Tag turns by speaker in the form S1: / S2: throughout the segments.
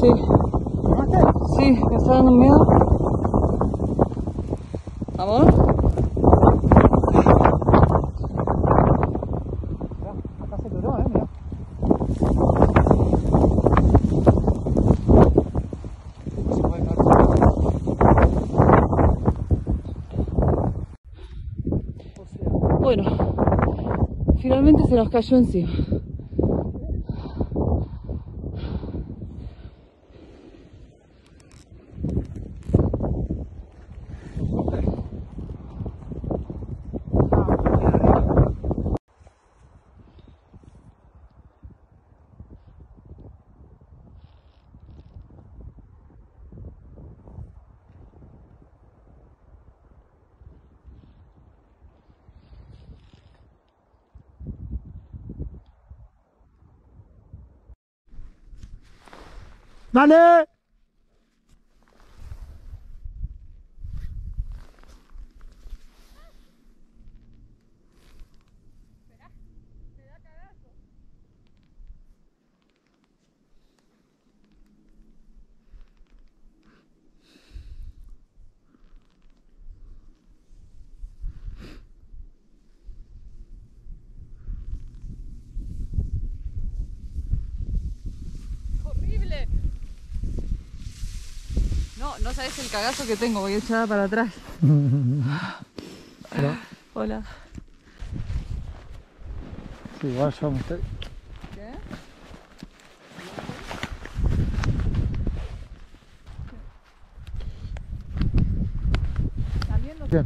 S1: Sí. Sí, me está dando miedo. ¿Amor?
S2: Acá se logró, mirá.
S1: Bueno, finalmente se nos cayó encima.
S2: ¡Dale!
S1: ¡Horrible! No, no sabes el cagazo que tengo, voy echada para atrás.
S2: Pero,
S1: Hola.
S2: sí, igual yo me estoy...
S1: ¿Qué?
S2: Bien.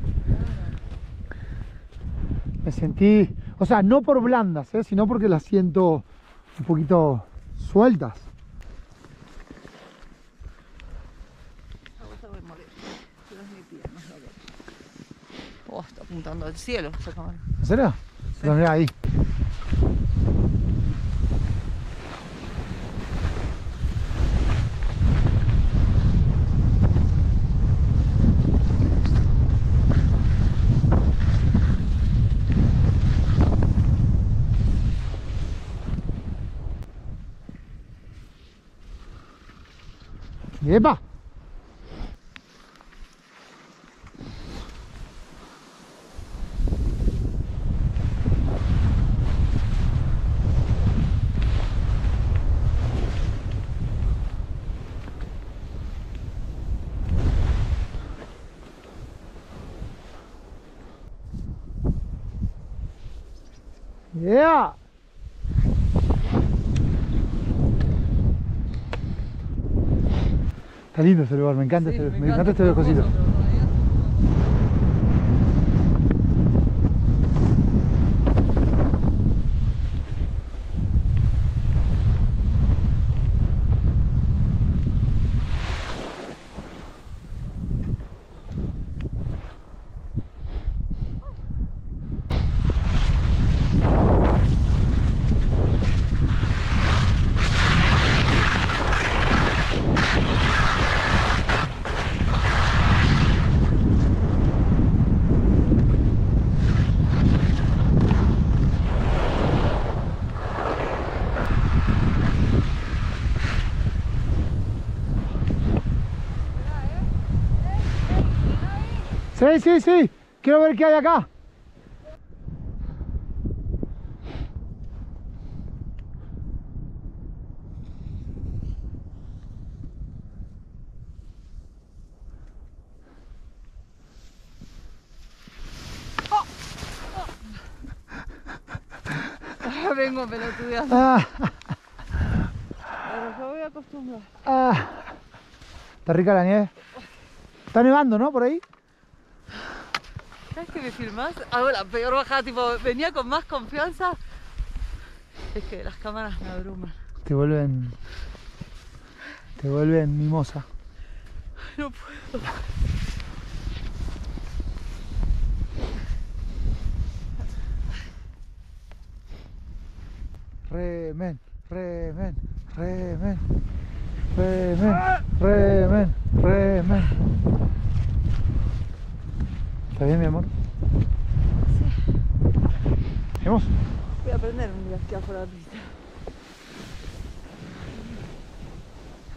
S2: Me sentí, o sea, no por blandas, sino porque las siento un poquito sueltas.
S1: Oh, está apuntando al cielo esa cámara.
S2: ¿En serio?
S1: Sí.
S2: Pero mirá ahí. ¡Epa! ¡Yeah! Está lindo este lugar, me encanta,
S1: Sí,
S2: me encanta este cosito. Sí, sí, sí. Quiero ver qué hay acá.
S1: Vengo pelotudeando. Pero yo voy a acostumbrar.
S2: Está rica la nieve. Está nevando, ¿no? Por ahí.
S1: ¿Sabes que me filmás? Hago la peor bajada, tipo, venía con más confianza. Es que las cámaras me abruman.
S2: Te vuelven mimosa.
S1: No puedo.
S2: Remen, remen, remen, remen, remen, remen. ¿Está bien, mi amor?
S1: Sí.
S2: ¿Vamos?
S1: Voy a aprender un día aquí afuera de la pista.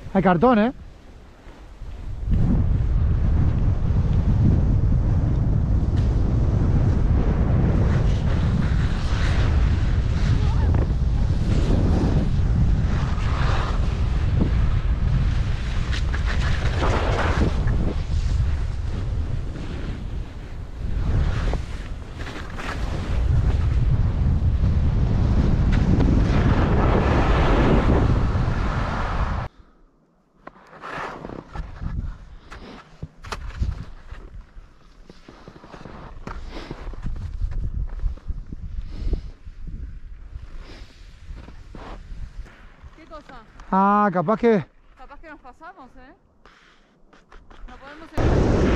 S2: Hay cartón, ¿eh?
S1: ¿Qué cosa?
S2: Ah, capaz que...
S1: Capaz que nos pasamos, ¿eh? No podemos ir.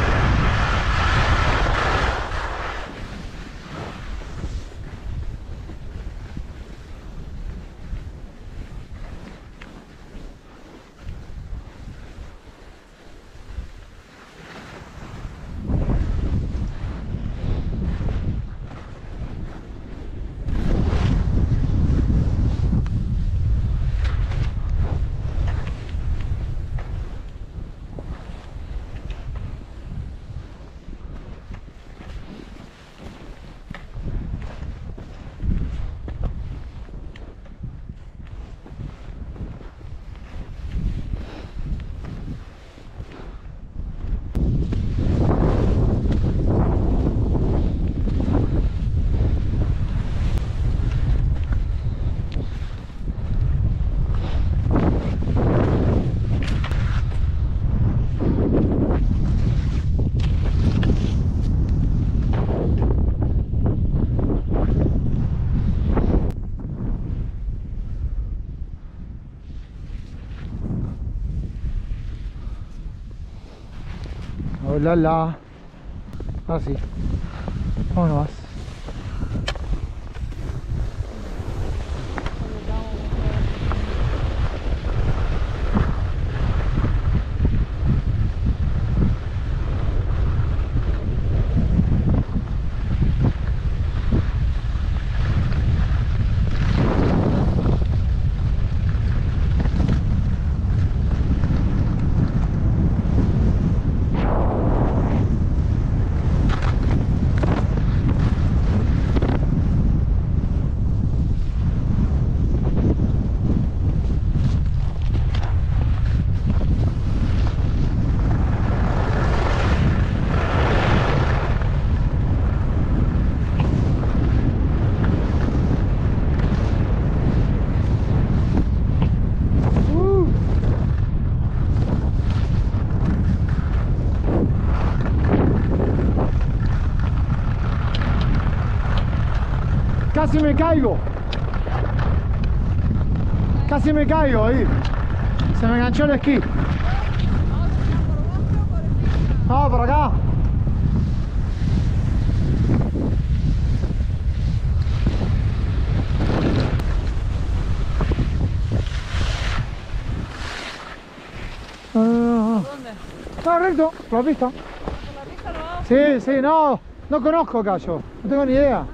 S2: Hola, la. Ah, sí. Vámonos más. Casi me caigo. Casi me caigo ahí. Se me enganchó el esquí. Vamos por acá.
S1: ¿Dónde?
S2: No, recto, por la pista.
S1: ¿Por la pista lo vamos?
S2: Sí, sí, no conozco acá yo. No tengo ni idea.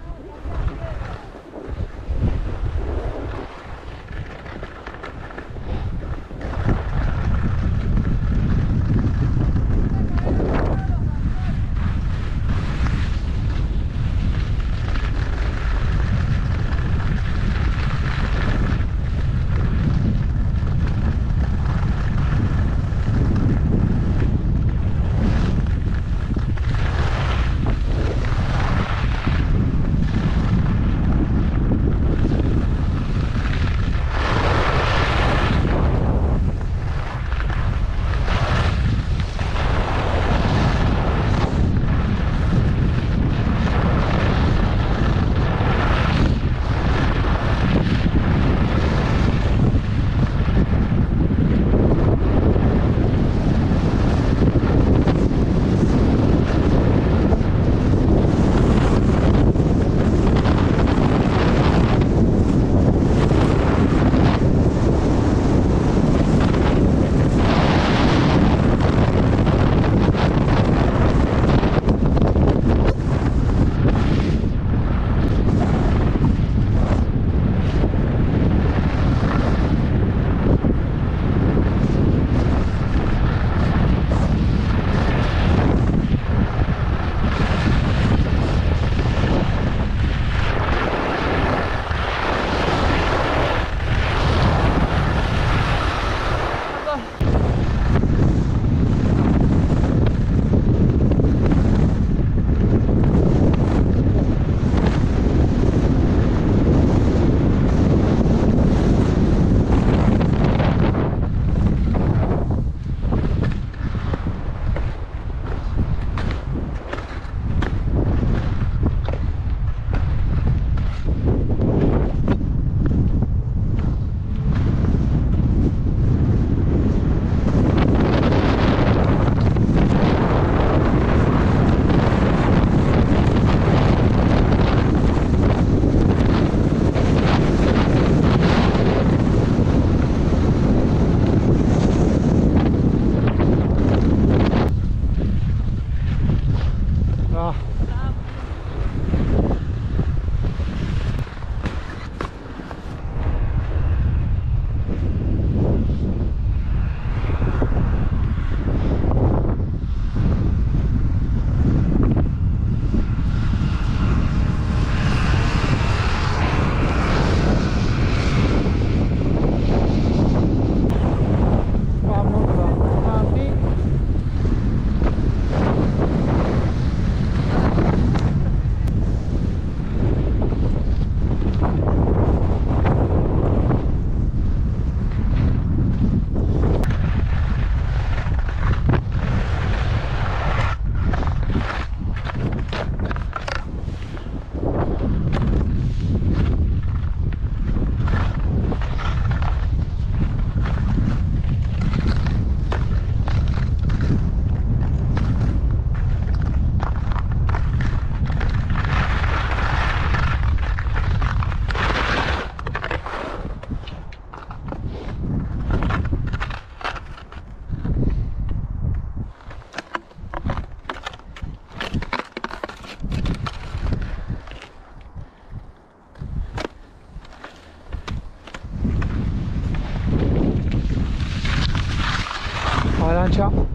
S2: Chao.